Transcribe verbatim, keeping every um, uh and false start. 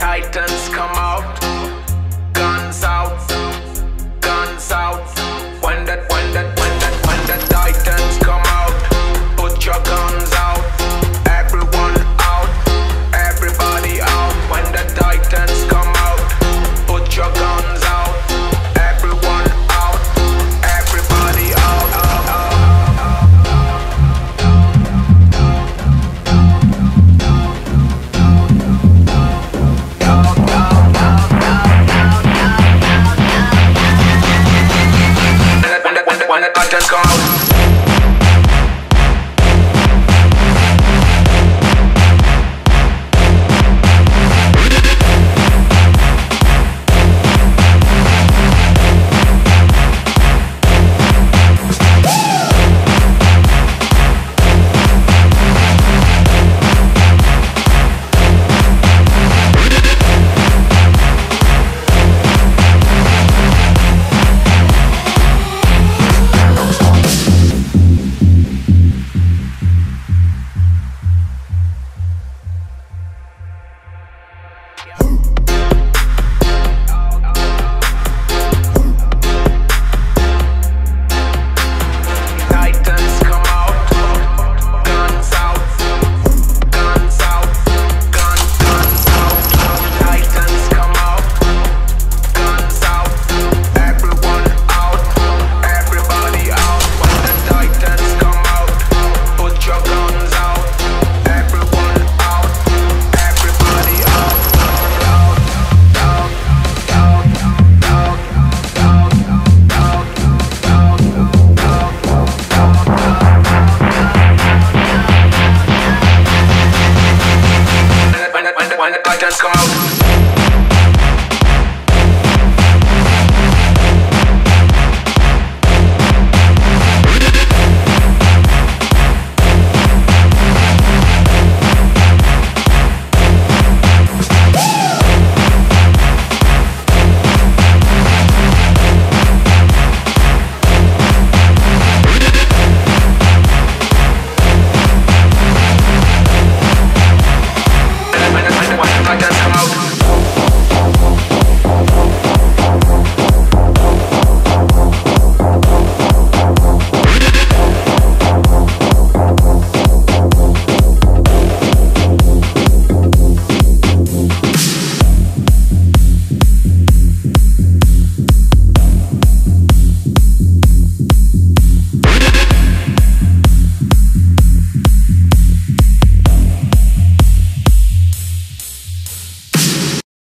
Titans come out, guns out, guns out. When the when the when the when the Titans come out, put your guns out. Everyone out, everybody out. When the Titans come out, put your guns out. Everyone out, everybody out. out, out. When the Titans come out. When the Titans come out.